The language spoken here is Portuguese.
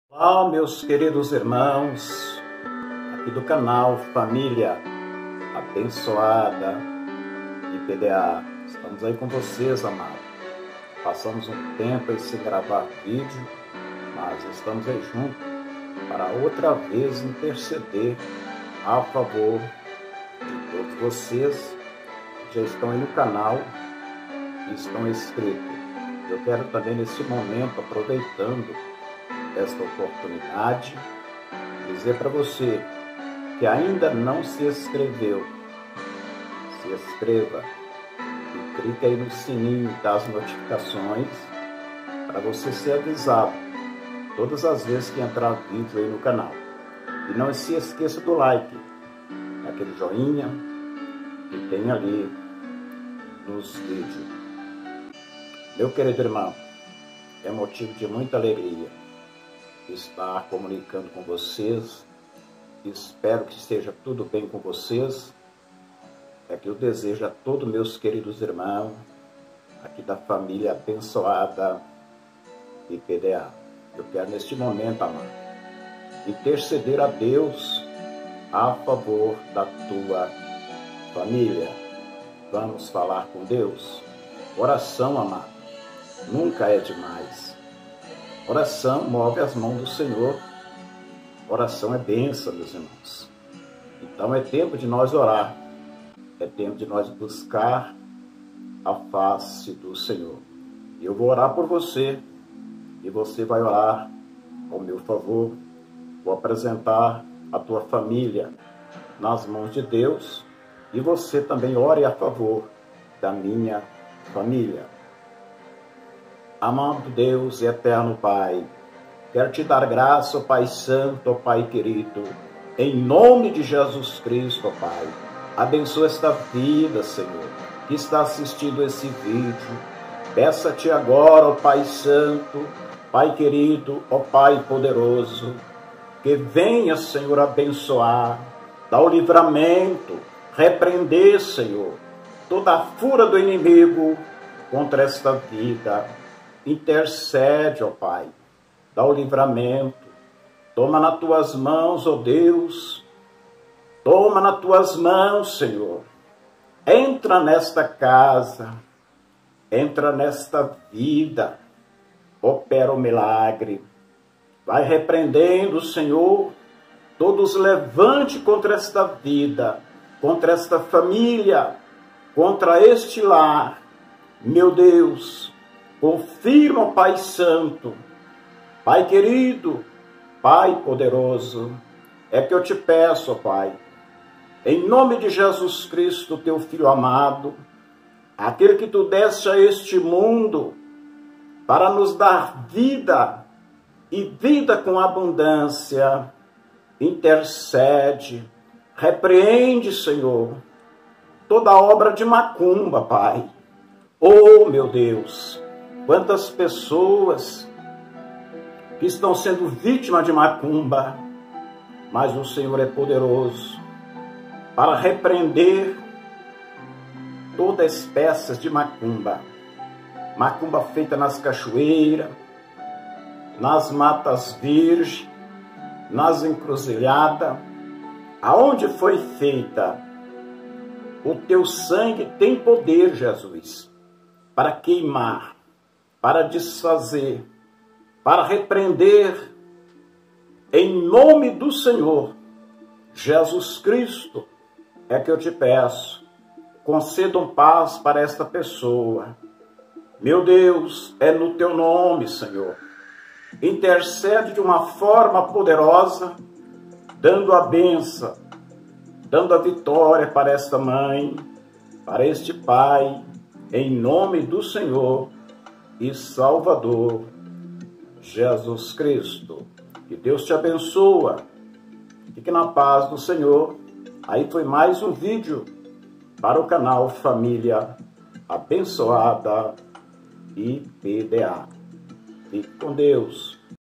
Olá, meus queridos irmãos, aqui do canal Família Abençoada IPDA. Estamos aí com vocês, amados. Passamos um tempo aí sem gravar vídeo, mas estamos aí juntos para outra vez interceder a favor de todos vocês que já estão aí no canal e estão inscritos. Eu quero também nesse momento, aproveitando esta oportunidade, dizer para você que ainda não se inscreveu, se inscreva e clique aí no sininho das notificações para você ser avisado todas as vezes que entrar vídeo aí no canal. E não se esqueça do like, aquele joinha que tem ali nos vídeos. Meu querido irmão, é motivo de muita alegria estar comunicando com vocês. Espero que esteja tudo bem com vocês. É que eu desejo a todos meus queridos irmãos aqui da família abençoada IPDA. Eu quero neste momento, amado, interceder a Deus a favor da tua família. Vamos falar com Deus. Oração, amado, nunca é demais. Oração move as mãos do Senhor. Oração é bênção, meus irmãos. Então é tempo de nós orar. É tempo de nós buscar a face do Senhor. E eu vou orar por você. E você vai orar ao meu favor. Vou apresentar a tua família nas mãos de Deus. E você também ore a favor da minha família. Amado Deus e eterno Pai, quero te dar graça, ó Pai Santo, ó Pai querido, em nome de Jesus Cristo, ó Pai. Abençoa esta vida, Senhor, que está assistindo esse vídeo. Peça-te agora, ó Pai Santo, Pai querido, ó Pai poderoso, que venha, Senhor, abençoar, dar o livramento, repreender, Senhor, toda a fúria do inimigo contra esta vida. Intercede, ó Pai, dá o livramento, toma nas tuas mãos, ó Deus, toma nas tuas mãos, Senhor, entra nesta casa, entra nesta vida, opera o milagre, vai repreendendo, Senhor, todos levante contra esta vida, contra esta família, contra este lar, meu Deus. Confirma, Pai Santo, Pai querido, Pai poderoso, é que eu te peço, ó Pai, em nome de Jesus Cristo, teu Filho amado, aquele que tu deste a este mundo para nos dar vida e vida com abundância, intercede, repreende, Senhor, toda obra de macumba, Pai. Oh, meu Deus! Quantas pessoas que estão sendo vítimas de macumba, mas o Senhor é poderoso para repreender toda espécie de macumba. Macumba feita nas cachoeiras, nas matas virgens, nas encruzilhadas, aonde foi feita. O teu sangue tem poder, Jesus, para queimar, para desfazer, para repreender, em nome do Senhor Jesus Cristo, é que eu te peço, conceda paz para esta pessoa. Meu Deus, é no teu nome, Senhor. Intercede de uma forma poderosa, dando a bênção, dando a vitória para esta mãe, para este pai, em nome do Senhor e Salvador Jesus Cristo. Que Deus te abençoa. Fique na paz do Senhor. Aí foi mais um vídeo para o canal Família Abençoada IPDA. Fique com Deus.